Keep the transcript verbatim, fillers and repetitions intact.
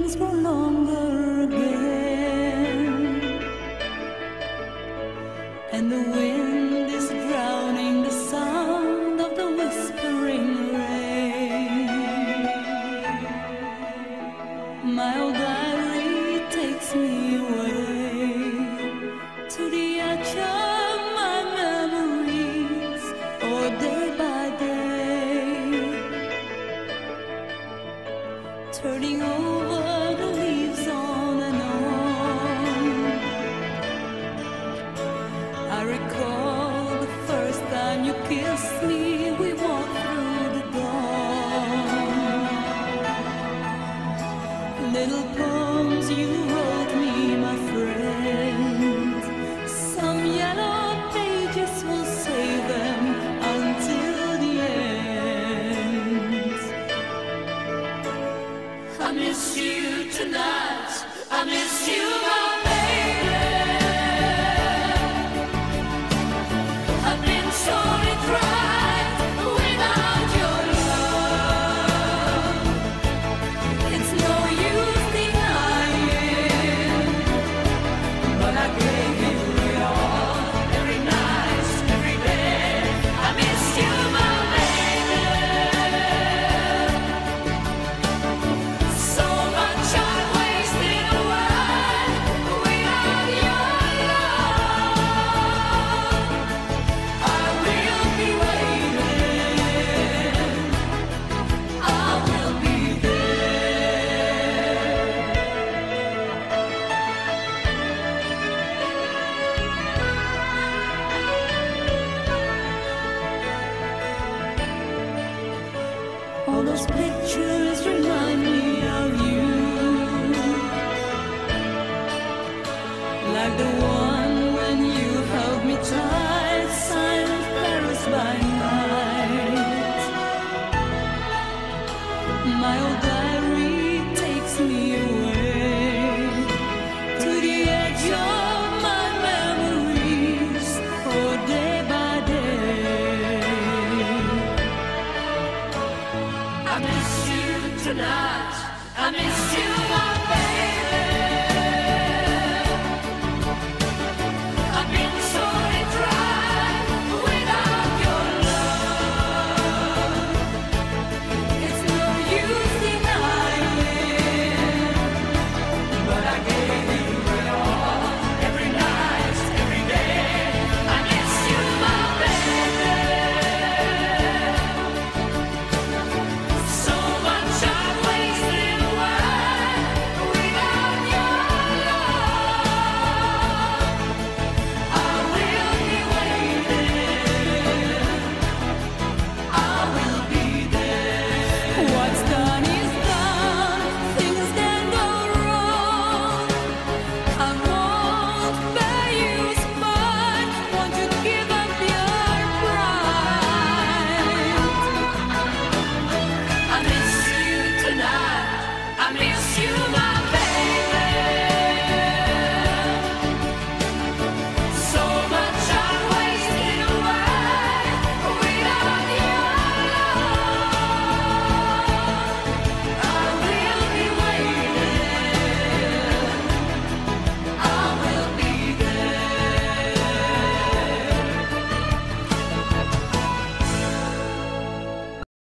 things for longer again, and the wind is drowning the sound of the whispering rain. My old diary takes me away to the edge of my memories, oh, day by day, turning over the leaves on and on. I recall the first time you kissed me